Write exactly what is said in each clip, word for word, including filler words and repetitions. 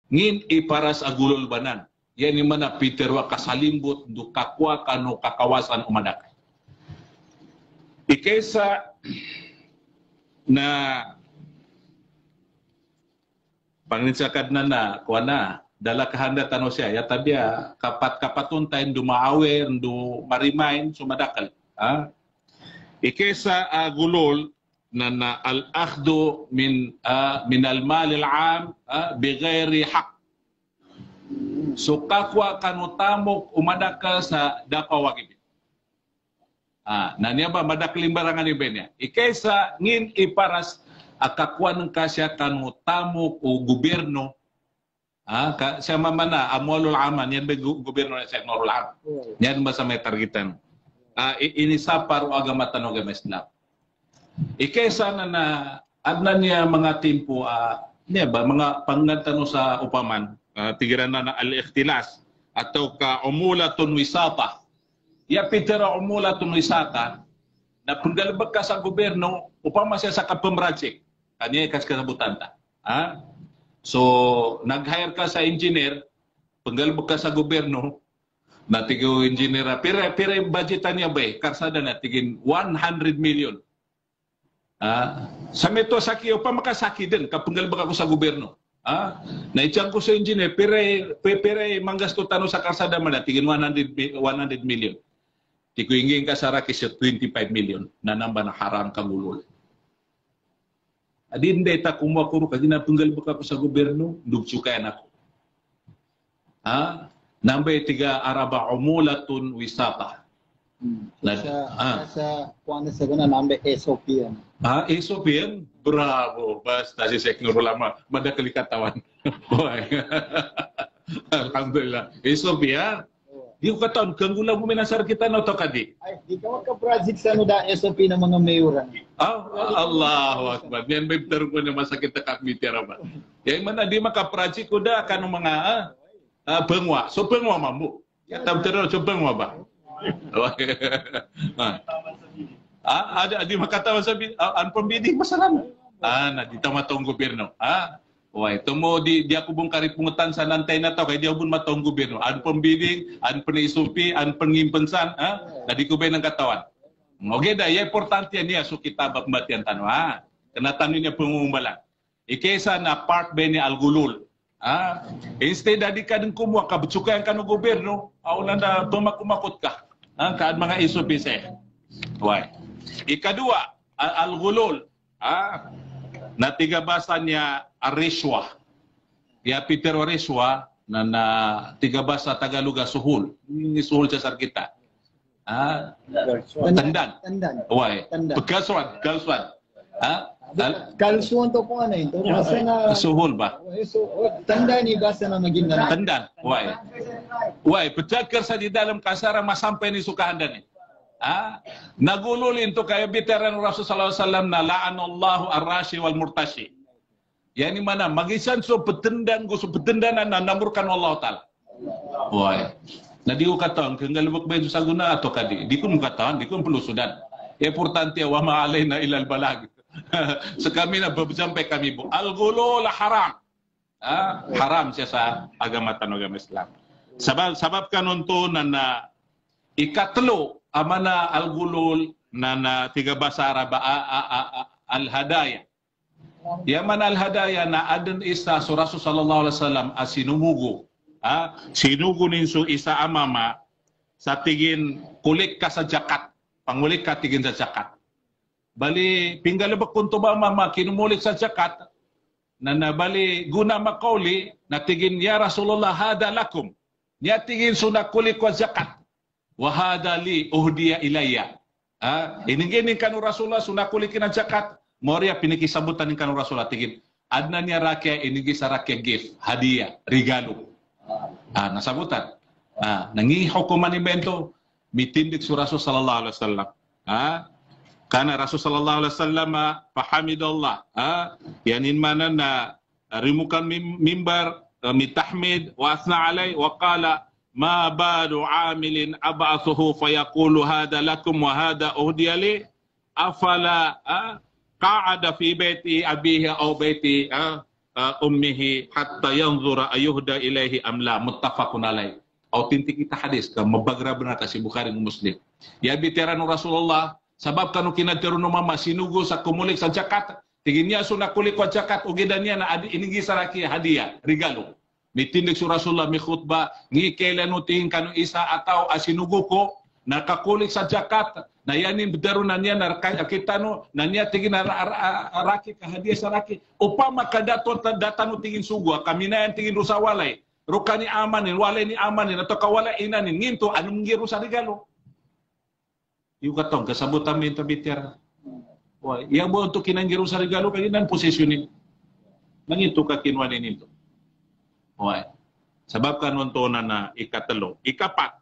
ngin iparas agulol banan. Yan yung mana piterwa kasalimbot do kakwa kano kakawasan umadak. Ikesa na panginsakad na na kuha na dala kahanda tano siya ya tabia kapat kapatun tayo dumaawer do marimain sumadakal. Ah? Ikesa agulol na na al-akhdu min uh, min al-mal al-am uh, bighairi haq. So kakwa kanutamok umadaka sa dakawagib. Ah, nanya ba madakling barangan ibenya. Ikesa ngin iparas akakwa ng kasya kanutamok o gobyerno. Ah, ka, siya mamana amolul aman yan ba gobyerno na siya norul am. Yan ba sa may targetan. Ah, inisapar o agama tanog Islam. Ikesa na na adnan niya mga timpo ah, niya ba mga pangnantano sa upaman. Uh, tigiran na na al-ikhtilas atau ka umulatun wisata. Ya pitera umulatun wisata na penggalbag ka sa gobyerno upama siya sa kapamrajik. Kanya ikas kasabutan ta. Ha? So, nag-hire ka sa engineer, penggalbag ka sa gobyerno, natigo engineer, pira, pira yung budgetan niya ba eh, karsada na tigin one hundred million. Ha? Sa meto saki, upama ka saki din, kapenggalbag ako sa gobyerno. Ah, naicang ko sa engineer, pire, pire, manggasto tano sa karsada man, tigin one hundred million. Tigo ingin ka sa rakis twenty-five million, na namba na haram kagulol. Adin data kumuha ko, kasi napunggal ba ako sa gobyerno, dugsukayan ako. Ah, namba tiga araba umulatun wisata. Hmm. Na, sa, ah. sa, kung ano sa gano'n, namba S O P yan. Ah, S O P yan? Bravo. Basta si Sek Nurul Lama. Madakali katawan. Alhamdulillah. S O P yan? Di ko katawan. Kanggula mo minasar kita na ito kadi. Ay, di ka magka-project sa ano da S O P ng mga mayoran. Ah, Allahu Akbar. Yan may tarong ko na masakit na kakmitira ba? Yan man na di maka-project ko da kanong mga ah, bengwa. So bengwa mamu. Ya tabtero so bengwa ba? Ah, ada di makatawa sabi an pembidik masalah. Ah, na di tama tong gobyerno. Ah, wah itu mo di di ako bung kari pungutan sa nantay na to kay di ako bun matong gobyerno. An pembidik, an penisupi, an pengimpensan, ah, na di ko bay ng katawan. Oke da, ya importante niya so kita bakmatian tanwa. Kena tanin niya pengumbalan. Ikesa na part ba ni algulul. Ah, instead adi ka din kumuha ka butsukayan ka ng gobyerno, aulan na tumakumakot ka. Ah, kaan mga isupi sa. Why? Ikadua, al-gulul. Ah, natigabasa niya ariswa. Ya pitero ariswa na na tigabasa Tagaluga suhul. Ini suhul sa kita. Ah, tandan. Tandan. Why? Tandan. Pagkaswan, kalswan. Ah, kalsuan to kung ano ito. Basta na... suhul ba? So, tanda ni basta na maging na... Tandan. Why? Why? Pagkakar sa di dalam kasara masampay ni sukahandan eh. Ah, nagululin to kayo biteran Rasul sallallahu alaihi wasallam na la'anallahu ar-rashi wal murtashi. Yani mana magisan so petendan go so petendanan na namurkan Allah taala. Why? Na di ko katawan kung galbak ba sa guna ato kadi. Di ko mo katawan, di ko pelusudan. Importante wa ma alaina ila al-balag. So kami na sampai kami bu al-ghulul haram. Ah, haram siya sa agama tanong Islam. Sabab sabab kanunto na na ikatlo amana al-ghulul na na tiga bahasa Arab al-hadaya. Ya mana al-hadaya na adan isa so Rasul sallallahu alaihi wasallam asinumugo. Ah, sinugo ninso isa amama sa tigin kulik ka sa zakat. Pangulik ka tigin sa zakat. Bali pinggalabak kunto ba mama kinumulik sa zakat na nabali guna makauli natigin ya Rasulullah hada lakum. Niya tigin sunakulik ko zakat. Wahada li uhdiya ilayya. Ah, iningin kanu Rasulullah sunakulikin ang zakat. Moria pinikisabutan ni kanu Rasulullah tigin. Adna niya rakyat inigi sa rakyat gift, hadiah, regalo. Ah, nasabutan. Ah, nangi hukuman ni bento mitindik su Rasul sallallahu alaihi wasallam. Ah, kana Rasul sallallahu alaihi wasallam fahamidallah. Ah, yanin mana na rimukan mimbar mitahmid wa asna alai wa qala ma badu amilin ab'athuhu fayaqulu hada lakum wa hada uhdiya li afala qa'ada fi baiti abihi aw baiti uh, ummihi hatta yanzura ayuhda ilaihi amla muttafaqun alaih. Autentik kita hadis ka mabagra benar kasi Bukhari ng Muslim. Ya bitirano Rasulullah sabab kanu kinatiro no mama sinugo sa kumulik sa jakat. Tingin niya suna kulik wa jakat ugidan niya na adi inigi saraki hadiah regalo. Mitindig su Rasulullah mi khutbah ngi kailan uting kanu isa ataw asinugo ko nakakulik sa jakat na yanin bedaro na niya na kita no na niya tingin na raki ka hadiah sa raki upama kadato data no tingin sugo kami na yan tingin rusawalay rukani amanin walay ni amanin atau kawala inanin nginto anong ngiro sa regalo yung katong kasabutan min tabitira wah yang mo untuk kinanggiro sa regalo kay nan posisyonin nangito ka kinwanin nito wah sabab kanon to na na ikatalo ikapat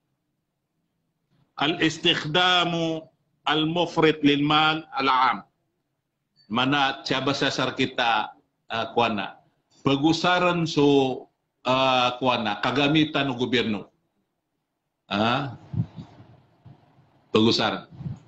al-istikhdamu al-mufrit lil mal al-am mana tiaba sasar kita uh, kuana pagusaran so uh, kuana kagamitan ng gobyerno ah pagusaran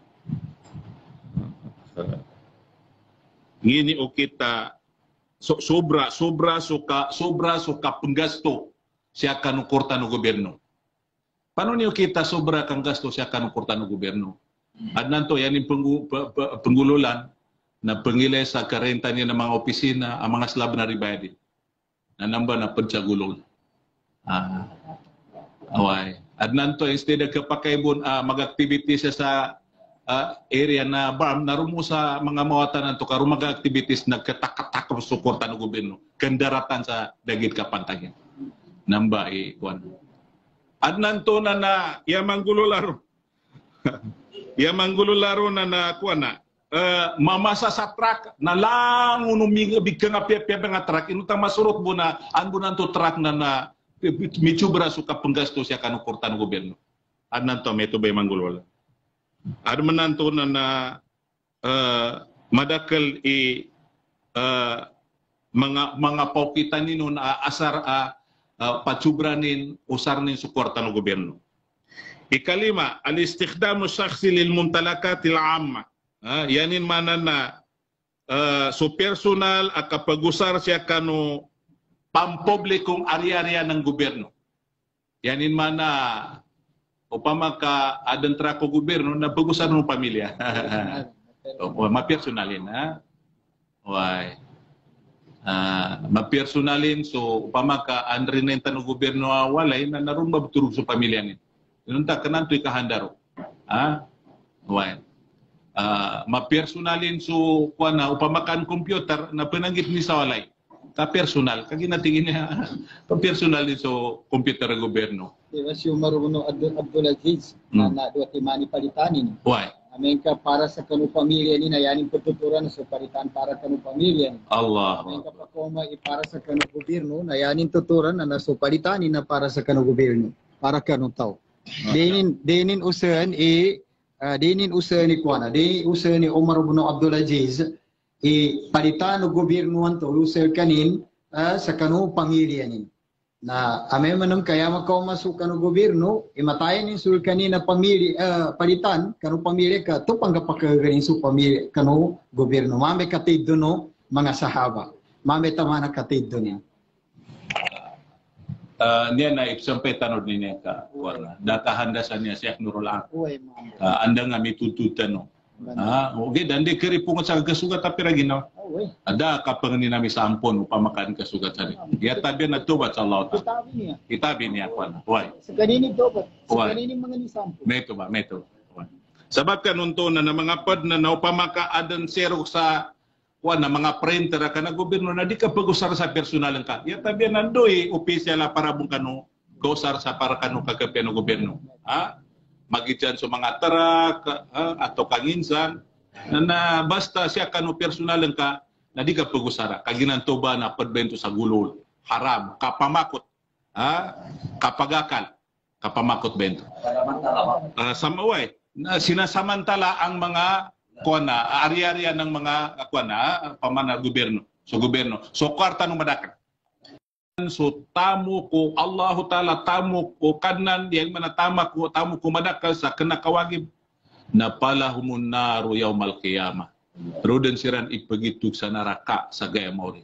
ngini o kita so, sobra sobra suka sobra suka penggasto siya kanukurta ng gobyerno. Paano niyo kita sobra kang gasto siya kanukurta ng gobyerno? At nanto yan yung penggu, penggululan na pengilay sa karenta niya ng mga opisina ang mga slab na ribayadi na namba na pansagulol. Ah, away. At nanto instead of kapakaibon uh, mag-activities sa Uh, area na barm narumo sa mga mawatan nanto karon mga activities nagkatak-tak suporta ng gobyerno kandaratan sa dagit kapantagan namba i kuan ad nanto na na ya manggulularo ya manggulularo na na kuan na uh, mamasa sa truck na lang unumig bigka nga pia nga truck inutang masurot mo na anbo nanto truck na na mitsubra suka penggasto siya kanukurta ng gobyerno ad nanto meto bay manggulularo. Ada menantu na na uh, madakal i uh, mga mga paukitan nino na asar uh, uh, patsubranin usarnin suporta ng gobyerno. Ikalima, al-istikhdamu shakhsi lil mumtalakatil amma. Uh, yanin mana na uh, so personal akapagusar siya kanu pampublikong area-area ng gobyerno. Yanin mana upama ka adan trako gobyerno na bagusan ng pamilya. O mapersonalin ha. Why? Ah, mapersonalin so upama ka andrinenta ng gobyerno walay na naron mabuturog sa pamilya ni. Inunta kananto ikahandaro. Ha? Why? Ah, mapersonalin so kuana upama kan computer na pinanggit ni sa walay. Ka personal kagi natingin niya pa personal din so computer ng gobyerno. Diba si Maruno Abdul Abdulaziz na Hmm. na duwa timani palitanin. Why? Amen ka para sa kanu pamilya ni na yanin pagtuturan sa palitan para kanu pamilya ni. Allah. Amen ka pa koma i para sa kanu gobyerno na yanin tuturan na naso palitanin na para sa kanu gobyerno para kanu tao. Dinin dinin usahan i uh, dinin usahan ni kuana di usahan ni Omar ibn Abdulaziz i palitan ng gobyerno anto usahan kanin uh, sa kanu pamilya ni. Na ame manam kaya makaw masukan ng gobyerno imatayan ni sul kanina pamilya uh, palitan kanu pamilya ka to panggapakagarin su pamilya kanu gobyerno mame katid no mga sahaba mame tamana katid niya. Uh, niya na ipsampai tanod ni niya ka wala dakahanda sa niya Sheikh Nurul Ak Uy, ma'am. uh, anda nga mitututan no ah okay dandi kari pungat sa kasugat tapi ragi no Uy, ada kapang ni nami sa ampon upamakan kasugat sa ya tabi na tubat sa Allah ta kitabi niya. itabi niya kwan why Sa ganini dobat, Uy. sa ganini mga nisampo. meto ba meto Why? Sabab kanunto na na mga pad na naupamaka adan zero sa kwan na mga printer ka na gobyerno na di ka pag-usar sa personal ka ya tabi nandoy opisyal la para bung kanu kausar sa para kanu kagapian ng gobyerno ha magijan sa mga tarak uh, atau kanginsan na, na basta siya kanu personal ka na di ka pag-usara kaginanto ba na padbento sa gulol haram kapamakot ha kapagakal kapamakot bento uh, samaway na sinasamantala ang mga kuana ari-arian ng mga kuana pamana gobyerno so gobyerno so kwarta ng madakan so tamu ko Allahu Ta'ala tamu ko kanan yang mana tama ko tamu ko madakal sa kena kawagib na palahumun naru yaumal qiyamah roden siran ipagitug sa neraka sa gaya mauri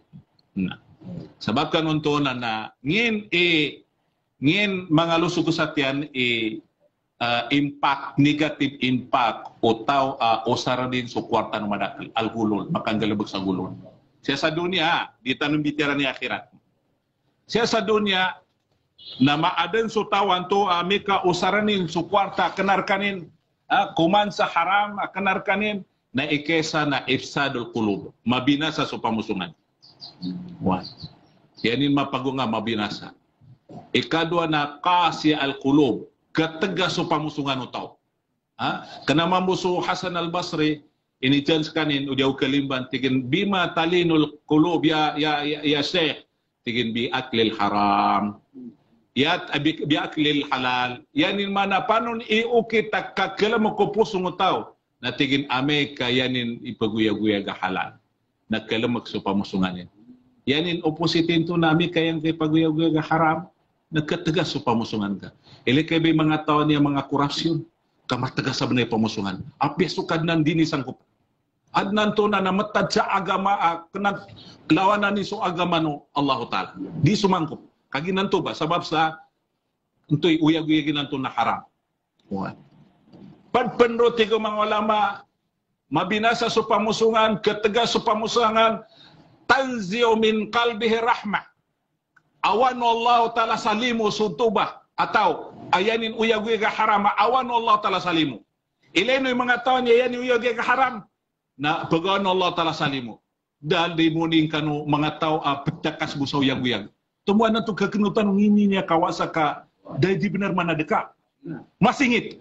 Nah, sebabkan untuk na ngin e ngin mangalusuk kesatian e uh, impact negatif impact atau uh, osara din so kwarta no madakal al gulol makan galabag sa gulol. Siya sa dunia di tanong bitira ni akhirat. Siya sa dunia na maaden so tawan to amika usaranin so kwarta kenarkanin uh, kuman sa haram kenarkanin na ikesa na ifsadul qulub mabinasa so pamusungan. One. Yanin mapagunga mabinasa. Ikadua na kasi al-qulub, ketegas so pamusungan utaw. Ha? Kana mambuso Hasan al-Basri, ini chance kanin udiaw kalimban tigin bima talinul qulub ya ya ya, ya syekh tigin bi aklil haram. Ya bi, bi aklil halal. Yanin mana panon iuki takakala mo ko pusong utaw. Na tigin ame kayanin ipaguya-guya ga halal. Nagkalamak so pamusunganin. Yanin oppositin to nami kayang kay paguya-guya ga haram. Nagkatagas so pamusungan ka. Ili kay bay mga tao niya mga korupsyon. Kamatagas sa banay pamusungan. Api sukad nan dinisang ko. Adnan to na namatad sa agama, uh, kanag lawanan ni so agama no Allah Ta'ala. Di sumangkop. Kaginan to ba? Sabab sa untoy uyag-uyag ginanto na haram. What? Pagpenroti ko mga ulama, mabinasa sa pamusungan, ketegas sa pamusungan, tanziyo min kalbihi rahmah. Awan Allah Ta'ala salimu suntubah. Atau ayanin uyag-uyag haram, awan Allah Ta'ala salimu. Ileno yung mga tao niya, yan yung uyag-uyag haram. Na pagawaan Allah Ta'ala salimu. Dahil di muning kanu mga tao uh, petakas busaw uyag-uyag. Tumuan na ito kakinutan ng ini niya kawasa ka, dahil di benar mana deka. Masingit.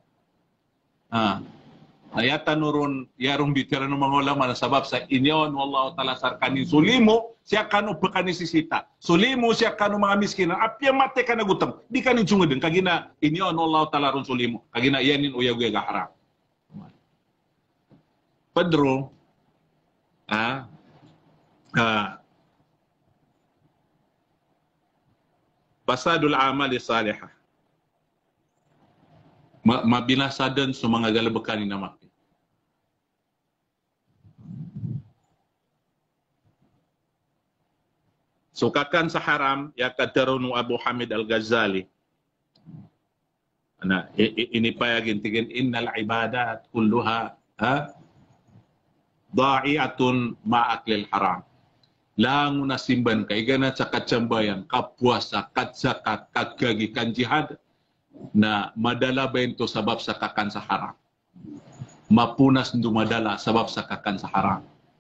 Ah, ayatan nurun yarong bitira ng mga ulama na sabab sa inyon wallahu ta'ala sarkanin sulimo siya kanu pekani sisita sulimo siya kanu mga miskinan apya mate ka nagutam di kanin sungedeng kagina inyon wallahu ta'ala run sulimo kagina yanin uyag-uyag haram. Pedro ah ah fasadul amali salihah mabinasadan sa mga galabakan ni namak. Sukakan sa haram ya kadarunu Abu Hamid Al-Ghazali. Ana ini payagin tigin innal ibadat kulluha ha da'iatun ma'aklil haram. Lang nasimban kay gana sa katsambayan kapuasa katsakat kagagi kan jihad na madala ba ito sabab sa kakan sa haram. Mapunas nito madala sabab sa kakan sa haram.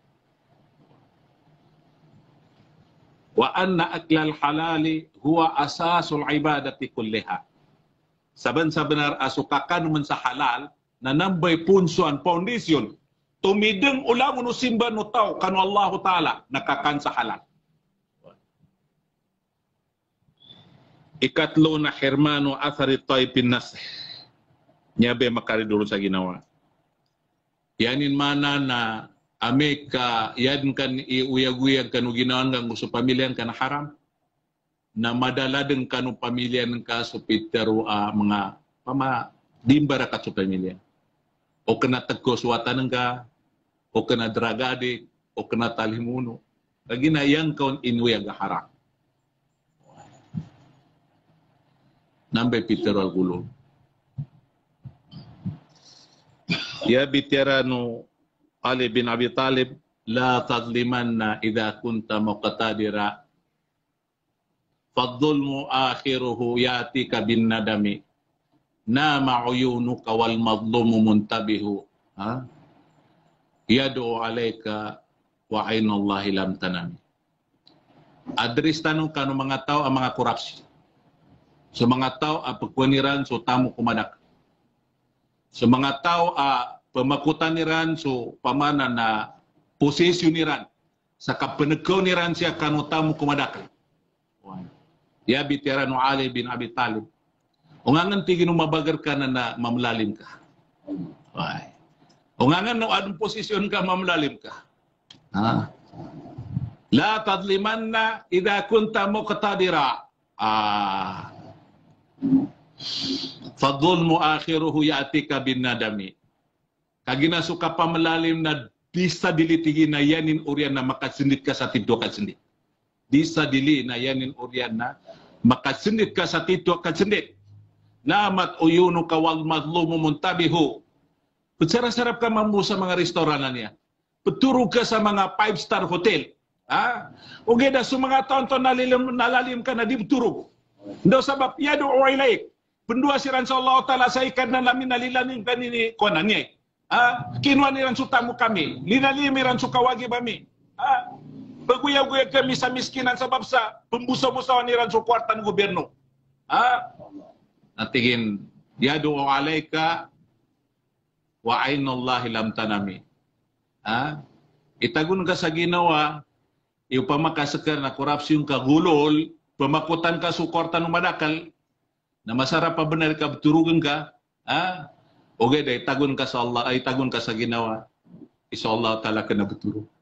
Wa anna aklal halali huwa asasul ibadati kulliha. Saban sa benar asukakan man sa halal na nambay punsuan foundation tumideng ulang no simba no tao kanu Allah Ta'ala nakakan sa halal. Ikatlo na hermano athari taipin nas nyabe makari dulu sa ginawa. Yanin mana na Amerika yan kan iuyag-uyag kanu ginawan kang gusto pamilyan kan haram na madala din kanu pamilyan ka so pitero uh, mga pama dimbara ka so pamilyan o kena tagko suwatan ka o kena dragade o kena talimuno kagina yang kaun inuyag haram. Nambe pitero al gulo. Ya bitira no Ali bin Abi Talib la tadlimanna idha kunta muqtadira fadhulmu akhiruhu yatika bin nadami nama uyunuka wal madlumu muntabihu ha yad'u alayka wa aynullahi lam tanami. Adres tanong kanu mga tao ang mga korupsyon. Sa mga tao a pagkuaniran so tamo kumadak. Sa mga tao a pamakutaniran so pamana na posisioniran sa kapenegkaw niran siya kanu tamo kumadak. Ya bitira no Ali bin Abi Talib. Ungangan tigin mabagar ka na, na mamlalim ka. Ay. Ungangan no adong posisyon ka mamlalim ka. Ha? La tadlimanna idha kunta muqtadira. Ah. Fadhulmu akhiruhu ya'tika bin nadami. Kagina suka pamalalim na bisa dilitigin na yanin urian na makasindit ka sa tiddo ka sindit. di sa dili na yanin uryan na makasendit ka sa tito kasendit. Namat uyuno ka wal madlumu muntabihu. Sarap-sarap ka mamu sa mga restoranan niya. Peturog ka sa mga five star hotel. Ha? O geda sa mga taon-taon nalalim, nalalim ka na di beturog. Ndo sabab yadu ilaik. Pendua siran sa Allah Ta'ala sa ikan na lamin nalilanin kanini konan niya. Ha? Kinwa niran su tamu kami. Linalimiran su kawagi bami. Ha? Baguyaw-guyaw kami sa miskinan sabab sa pembusa-busawan niran su kwartan gobyerno. Ha? Natigin, yadu alaika wa ainallahi lam tanami. Ha? Itagun ka sa ginawa, iupamakasakar na korupsyon ka gulol, pamakutan ka sukortan umadakal, na masarap pa benar ka, beturugan ka, ha? Okay, dahil tagun ka sa Allah, ay tagun ka sa ginawa, insya Allah ta'ala ka na beturo.